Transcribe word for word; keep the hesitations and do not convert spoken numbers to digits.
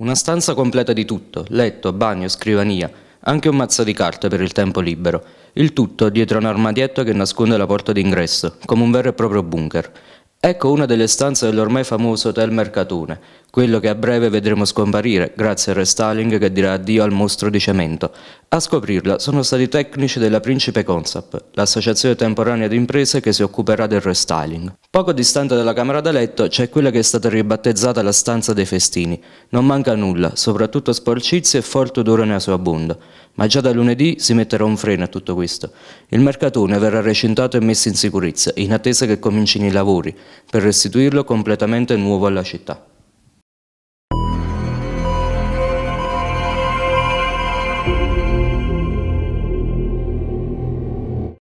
Una stanza completa di tutto, letto, bagno, scrivania, anche un mazzo di carte per il tempo libero. Il tutto dietro un armadietto che nasconde la porta d'ingresso, come un vero e proprio bunker. Ecco una delle stanze dell'ormai famoso Hotel Mercatone, quello che a breve vedremo scomparire grazie al restyling che dirà addio al mostro di cemento. A scoprirla sono stati tecnici della Principe Consap, l'associazione temporanea di imprese che si occuperà del restyling. Poco distante dalla camera da letto c'è quella che è stata ribattezzata la stanza dei festini. Non manca nulla, soprattutto sporcizie e forte odore nauseabondo. Ma già da lunedì si metterà un freno a tutto questo. Il mercatone verrà recintato e messo in sicurezza, in attesa che comincino i lavori, per restituirlo completamente nuovo alla città.